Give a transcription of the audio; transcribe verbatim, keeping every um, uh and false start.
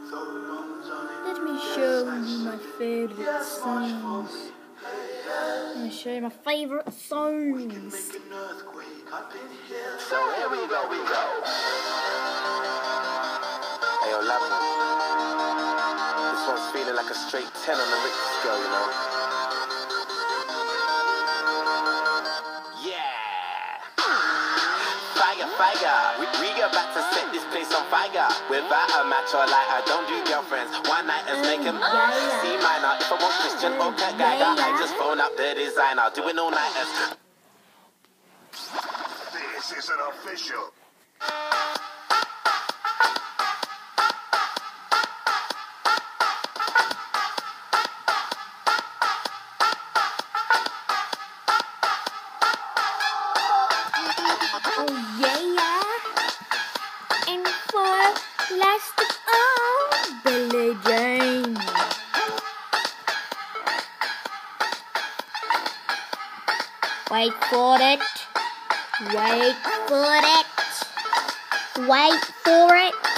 Let me show you my favorite songs. I'm gonna show you my favorite songs. So here we go, we go. Hey, yo, love me. This one's feeling like a straight ten on the Richter scale, you know. Fire, fire, we, we about to set this place on fire. Without a match or light, I don't do girlfriends. One night let's make them yeah. see minor. If I want Christian or Cat Gaga, yeah. I just phone up the designer, doing all nighters. This isn't official. Oh yeah, and for last of all, Billie Jean. Wait for it, wait for it, wait for it.